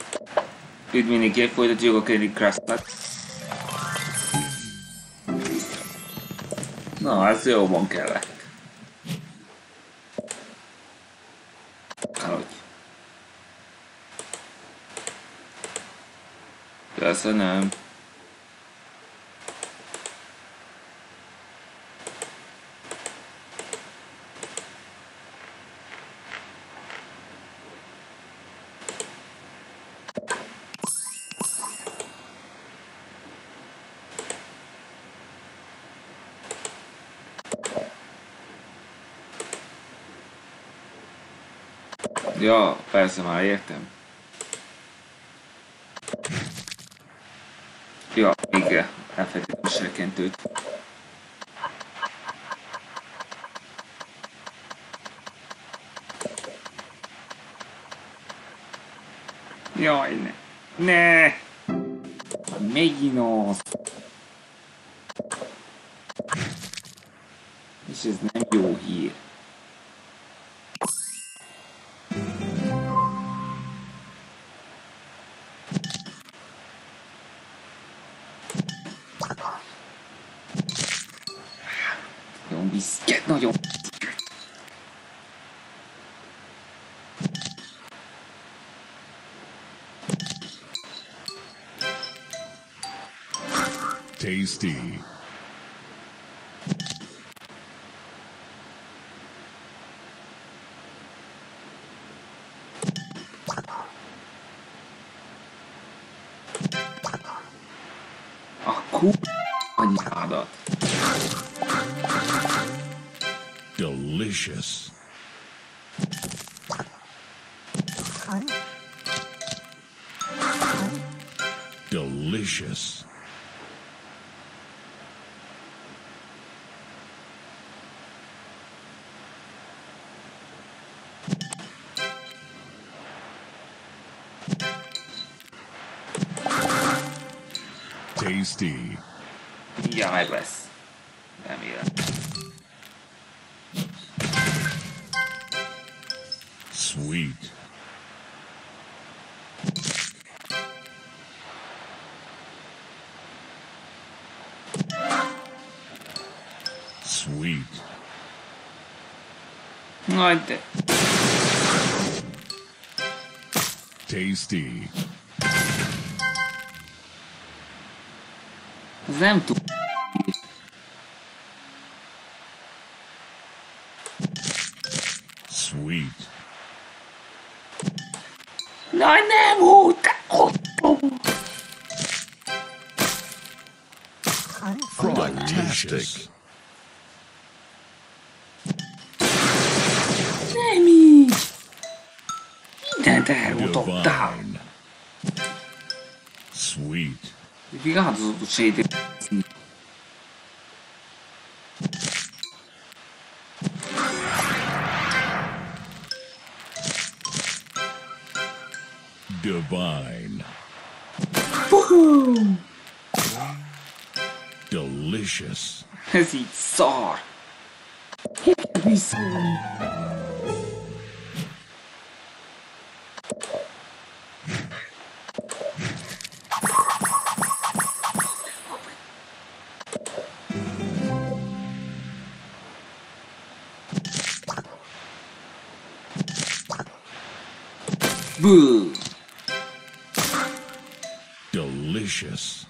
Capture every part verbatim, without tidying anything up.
Üdv mindenkinek, folytatjuk a Candy Crush-t. Na, ez jóban kellett. Ahogy. Köszönöm. Ja, persze már értem. Ja, igen, elfelejtettem a serkentőt. Jaj, ne! Ne! Megint az! És ez nem jó hír. Nagyon viszket, nagyon tasty. a kur... anyádat. Delicious. Delicious. Tasty. Ja, meg lesz. Remélem. Sweet. Sweet. Nagy de... Tasty. Ez nem tud... Sweet. Na nem úgy! Fantastic. Nem így! Mindent elmutattál! Divine. Sweet. Vigyázz, hogy sétét. Divine. Puhú! Delicious. Ez így szar! Viszont... Boo! Delicious.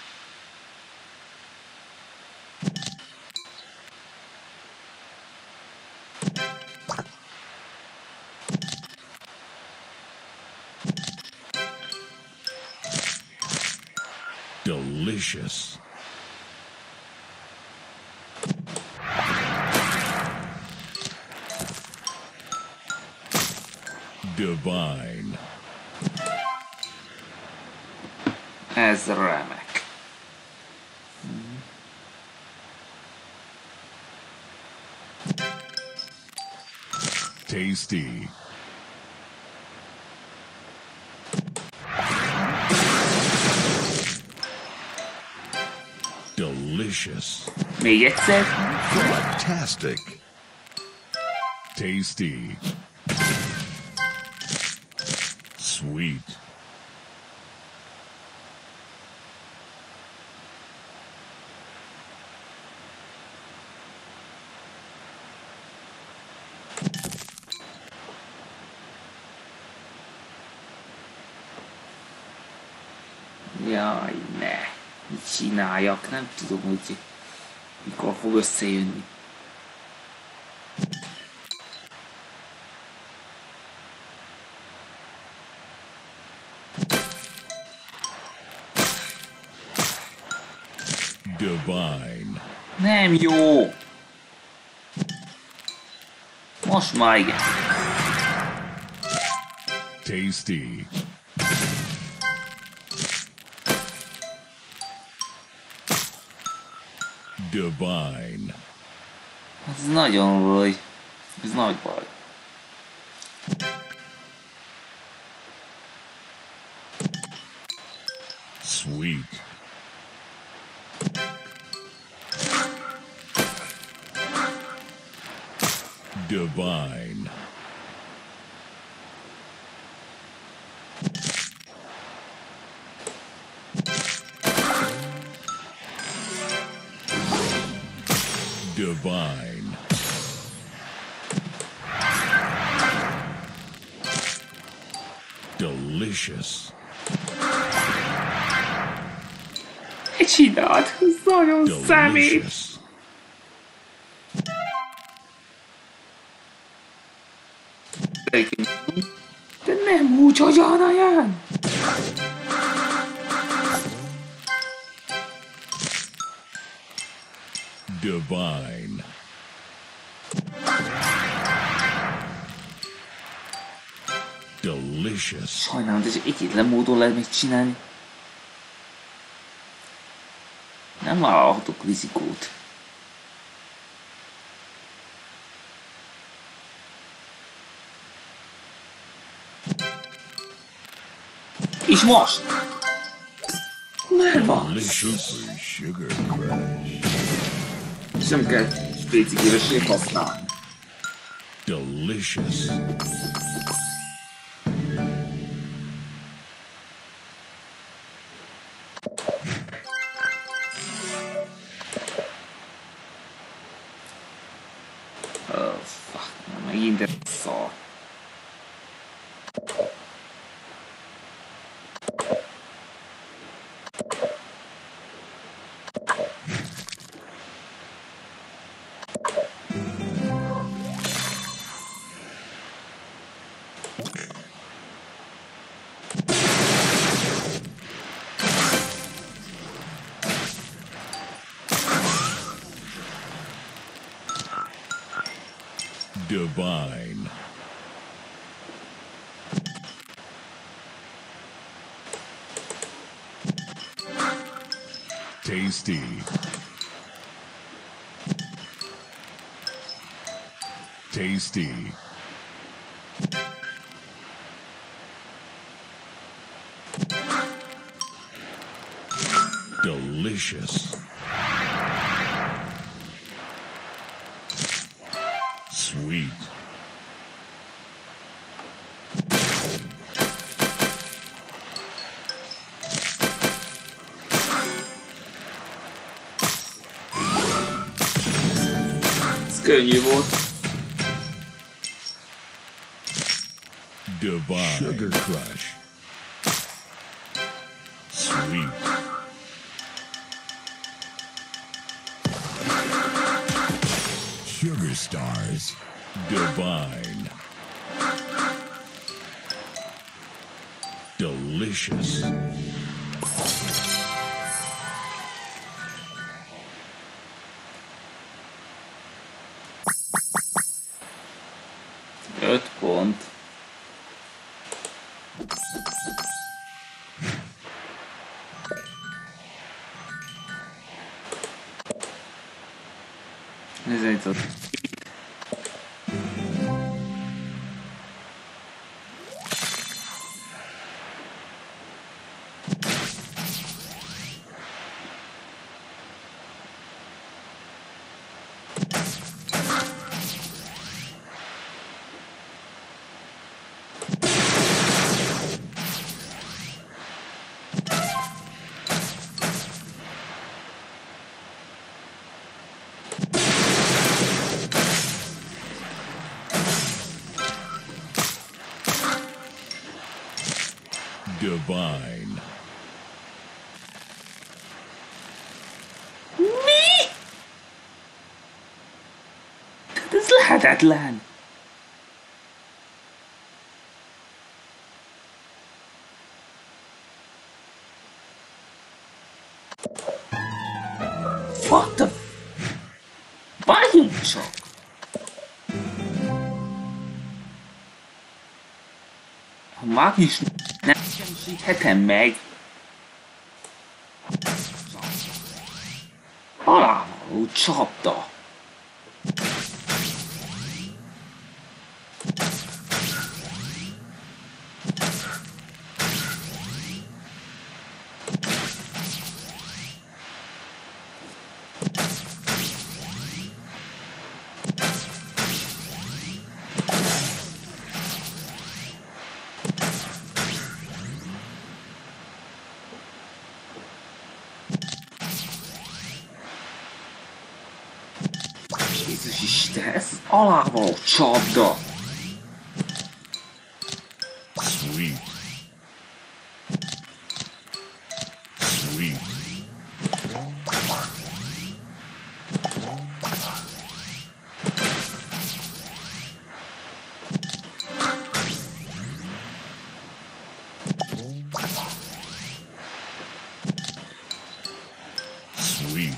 Delicious. Divine. Ez remek. Tasty. Delicious. Még egyszer? Fantastic. Tasty. Sweet. Jaj, ne. Mit csináljak? Nem tudom, hogy mikor fog összejönni. Divine. Nem jó! Most már igen. Tasty. Divine. Ez nagyon baj. Ez nagy baj. Sweet. Divine. Divine. Delicious. Mit csináld? Ez nagyon szemét. Delicious. De nem úgy, hogy Anaján! Divine. Delicious. Sajnálom, de csak egyetlen módon lehet még csinálni. Nem vállalhatok rizikót. És most! Már van! Delicious sugar crush. Sem kell spécigéresét használni. Delicious. Oh, fuck. Megint ez szar. Divine. Tasty. Tasty. Delicious. Sweet. Ez könnyű volt. Divine. Sugar crush. Sweet. Sugar stars. Divine. Delicious. Öt pont. Ez egy ott. Divine. Hihetetlen! What the... Várjunk csak! A mágis nem semmisíthetem meg. Alávaló csapda. Jézus Isten, ez alávaló csapda. Sweet. Sweet. Sweet.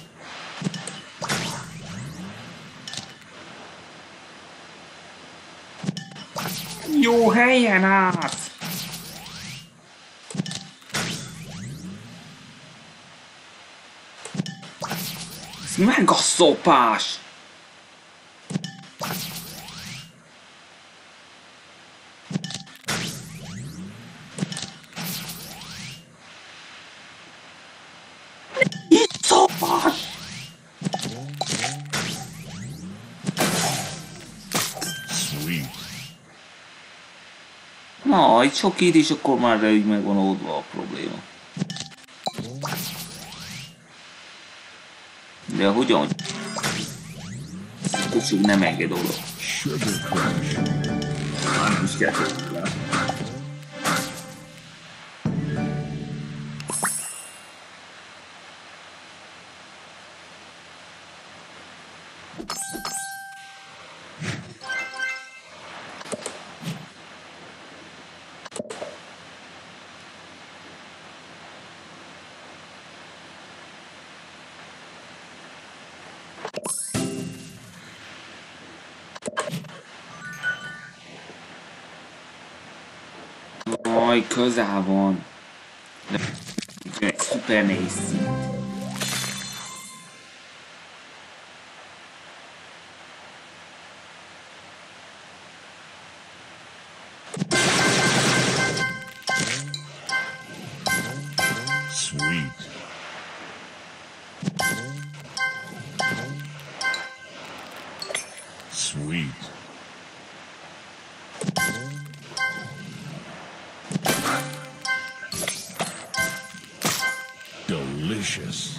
Jó helyen át! Ez meg a szopás! Itt szopás! Sweet. Na, egy sok itt és akkor már így meg van oldva a probléma. De hogyan? Köszönjük, nem enged oda. Sugar Crush. Nem is kell. Aj, közel van. De egy szuper nehéz szint. Sweet. Sweet. Delicious.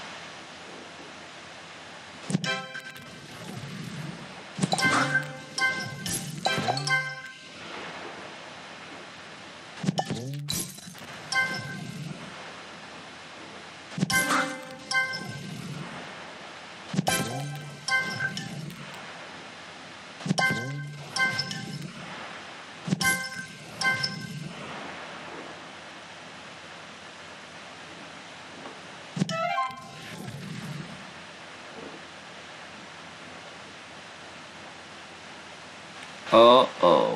Uh-oh.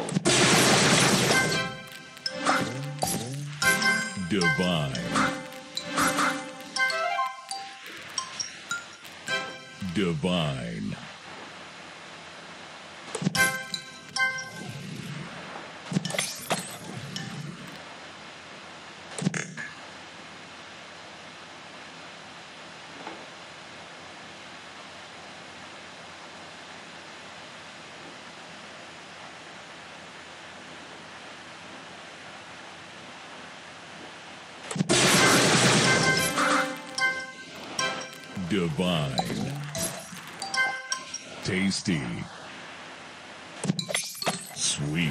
Divine. Divine. Divine. Tasty. Sweet.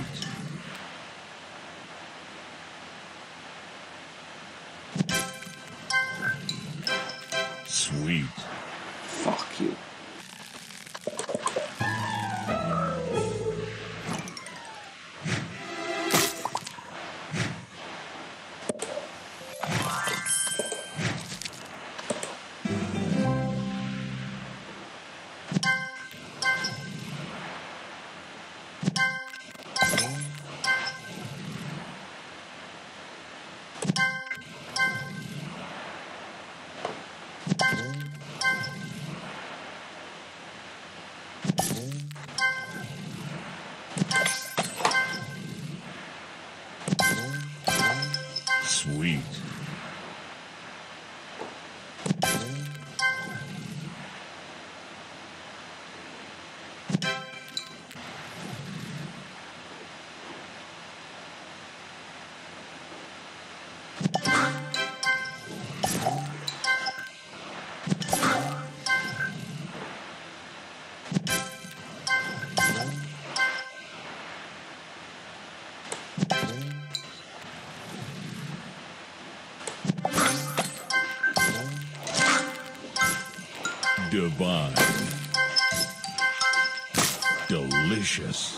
Sweet. Fuck you. Sweet. Divine. Delicious.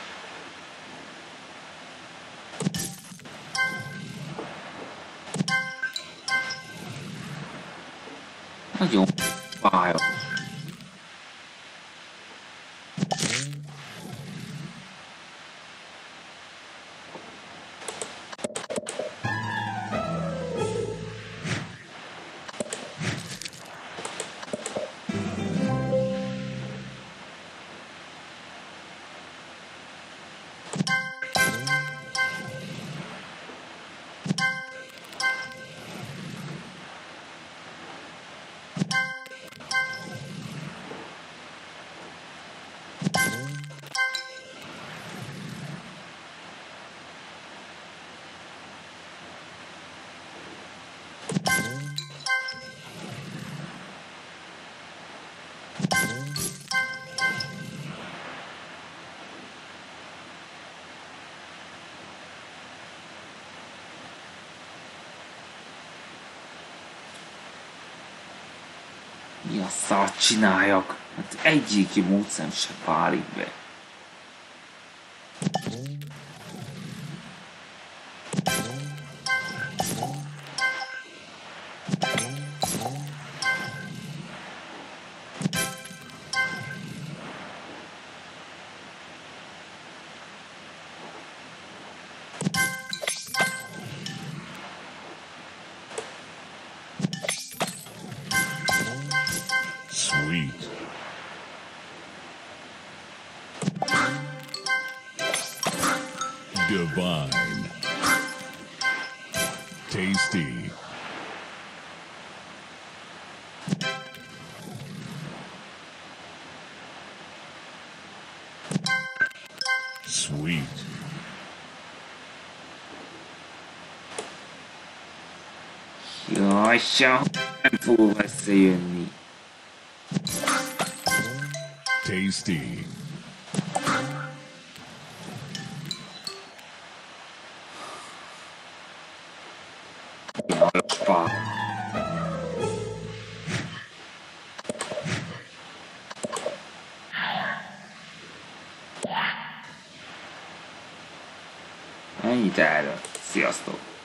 Nó dùng bài mi a szart csináljak? Hát egyik módszám se válik be. Sweet. Divine. Tasty. Sweet. Jaj, sem nem fog összejönni. Tasty. Jaj, spár. Ennyit erről. Sziasztok!